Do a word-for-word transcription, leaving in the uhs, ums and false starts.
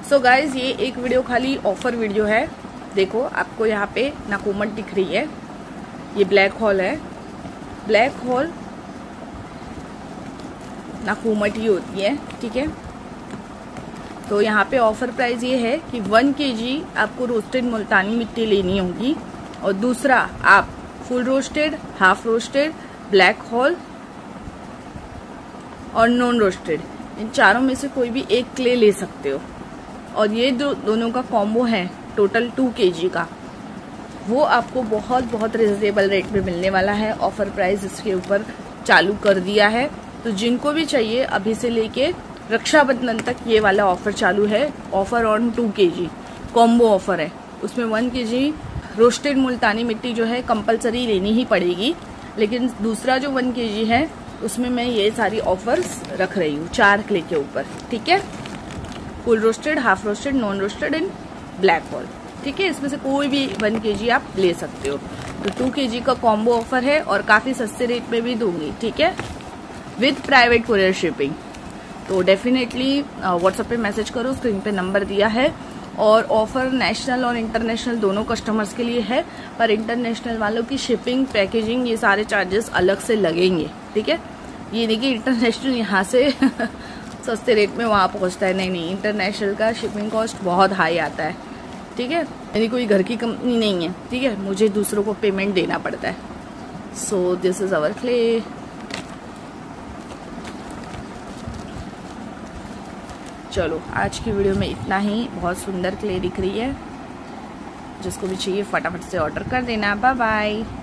So guys ये एक video खाली ऑफर वीडियो है। देखो आपको यहाँ पे नाकोमट दिख रही है, ये ब्लैक होल है। ब्लैक होल नाकोमट ही होती है, ठीक है। तो यहाँ पे ऑफर प्राइस ये है कि वन केजी आपको रोस्टेड मुल्तानी मिट्टी लेनी होगी और दूसरा आप full roasted, half roasted, black hole और नॉन रोस्टेड, इन चारों में से कोई भी एक क्ले ले सकते हो। और ये जो दोनों का कॉम्बो है टोटल टू केजी का, वो आपको बहुत बहुत रिजनेबल रेट में मिलने वाला है। ऑफर प्राइस इसके ऊपर चालू कर दिया है, तो जिनको भी चाहिए अभी से लेके रक्षाबंधन तक ये वाला ऑफर चालू है। Offer on two KG combo offer है, उसमें वन केजी रोस्टेड मुल्तानी मिट्टी जो है कंपलसरी लेनी ही पड़ेगी, लेकिन दूसरा जो वन केजी है उसमें मैं ये सारी ऑफर्स रख रही हूँ चार क्ले के ऊपर, ठीक है। Full roasted, half roasted, non roasted and black hole, ठीक है। इसमें से कोई भी वन केजी आप ले सकते हो। तो टू केजी का कॉम्बो ऑफर है और काफी सस्ते रेट में भी दूंगी, ठीक है, विद प्राइवेट कुरियर शिपिंग। तो डेफिनेटली व्हाट्सएप पे मैसेज करो, स्क्रीन पे नंबर दिया है। और ऑफर नेशनल और इंटरनेशनल दोनों कस्टमर्स के लिए है, पर इंटरनेशनल वालों की शिपिंग, पैकेजिंग, ये सारे चार्जेस अलग से लगेंगे, ठीक है। ये नहीं कि इंटरनेशनल यहाँ से सस्ते रेट में वहाँ पहुँचता है, नहीं नहीं, इंटरनेशनल का शिपिंग कॉस्ट बहुत हाई आता है, ठीक है। यानी कोई घर की कंपनी नहीं है, ठीक है, मुझे दूसरों को पेमेंट देना पड़ता है। So this is our clay. चलो आज की वीडियो में इतना ही। बहुत सुंदर क्ले दिख रही है, जिसको भी चाहिए फटाफट से ऑर्डर कर देना। Bye bye.